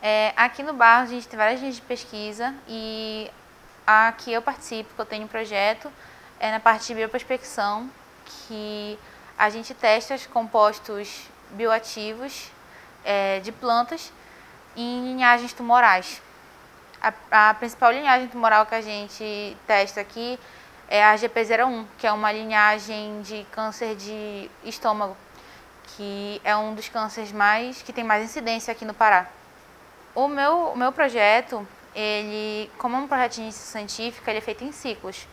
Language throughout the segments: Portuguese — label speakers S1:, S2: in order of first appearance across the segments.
S1: Aqui no Barros a gente tem várias linhas de pesquisa e a que eu participo, que eu tenho um projeto, é na parte de bioprospecção, que a gente testa os compostos bioativos de plantas em linhagens tumorais. A principal linhagem tumoral que a gente testa aqui é a GP01, que é uma linhagem de câncer de estômago, que é um dos cânceres que tem mais incidência aqui no Pará. O meu projeto, como é um projeto de iniciação científica, ele é feito em ciclos.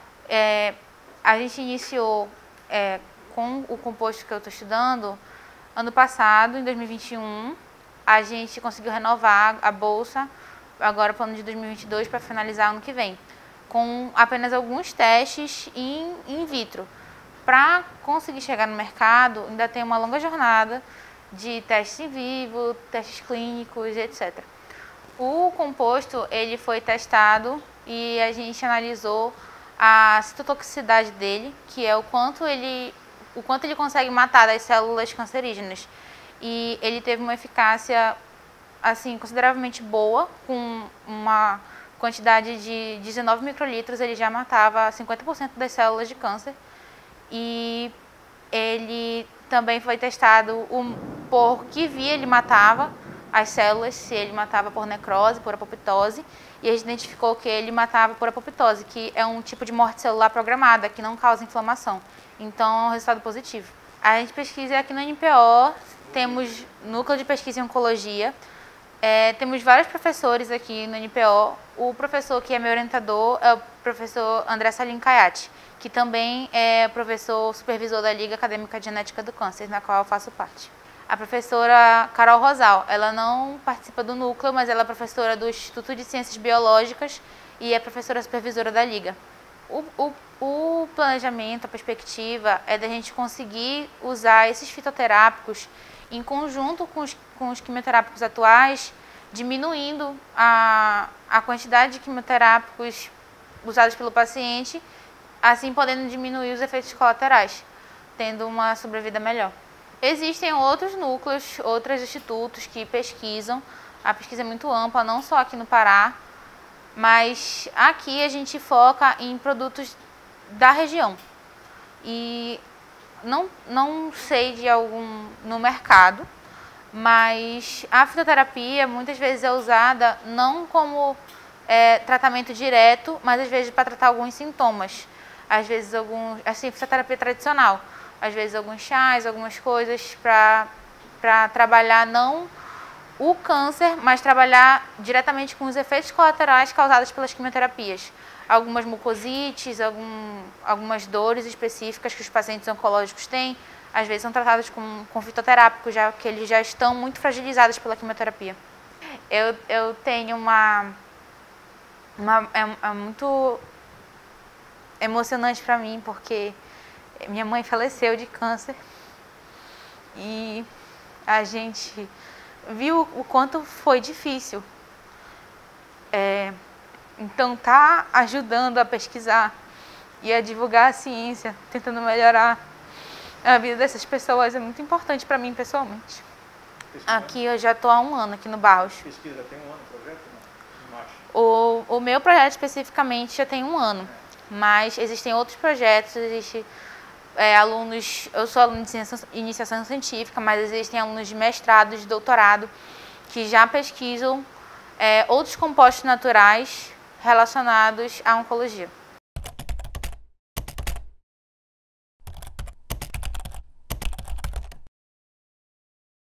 S1: A gente iniciou com o composto que eu estou estudando ano passado, em 2021. A gente conseguiu renovar a bolsa agora para o ano de 2022 para finalizar ano que vem, com apenas alguns testes in vitro. Para conseguir chegar no mercado, ainda tem uma longa jornada de testes em vivo, testes clínicos, etc. O composto ele foi testado e a gente analisou a citotoxicidade dele, que é o quanto ele consegue matar das células cancerígenas. E ele teve uma eficácia assim consideravelmente boa, com uma quantidade de 19 microlitros, ele já matava 50% das células de câncer. E ele também foi testado por que via ele matava as células, se ele matava por necrose, por apoptose, e a gente identificou que ele matava por apoptose, que é um tipo de morte celular programada, que não causa inflamação. Então, é um resultado positivo. A gente pesquisa aqui no NPO, temos núcleo de pesquisa em oncologia, temos vários professores aqui no NPO. O professor que é meu orientador é o professor André Salim Caiati, que também é professor supervisor da Liga Acadêmica de Genética do Câncer, na qual eu faço parte. A professora Carol Rosal, ela não participa do núcleo, mas ela é professora do Instituto de Ciências Biológicas e é professora supervisora da Liga. O planejamento, a perspectiva é da gente conseguir usar esses fitoterápicos em conjunto com os quimioterápicos atuais, diminuindo a quantidade de quimioterápicos usados pelo paciente, assim podendo diminuir os efeitos colaterais, tendo uma sobrevida melhor. Existem outros núcleos, outros institutos que pesquisam. A pesquisa é muito ampla, não só aqui no Pará, mas aqui a gente foca em produtos da região. E não sei de algum no mercado, mas a fitoterapia muitas vezes é usada não como tratamento direto, mas às vezes para tratar alguns sintomas. Às vezes assim, fitoterapia tradicional. Às vezes alguns chás, algumas coisas para trabalhar não o câncer, mas trabalhar diretamente com os efeitos colaterais causados pelas quimioterapias. Algumas mucosites, algumas dores específicas que os pacientes oncológicos têm, às vezes são tratados com fitoterápicos, já que eles já estão muito fragilizados pela quimioterapia. Eu tenho é muito emocionante para mim, porque minha mãe faleceu de câncer e a gente viu o quanto foi difícil. Então, tá ajudando a pesquisar e a divulgar a ciência, tentando melhorar a vida dessas pessoas é muito importante para mim pessoalmente. Aqui eu já estou há 1 ano aqui no Barros.
S2: Pesquisa tem 1 ano o projeto? Não?
S1: O meu projeto especificamente já tem 1 ano, mas existem outros projetos, eu sou aluno de iniciação científica, mas existem alunos de mestrado, de doutorado, que já pesquisam outros compostos naturais relacionados à oncologia.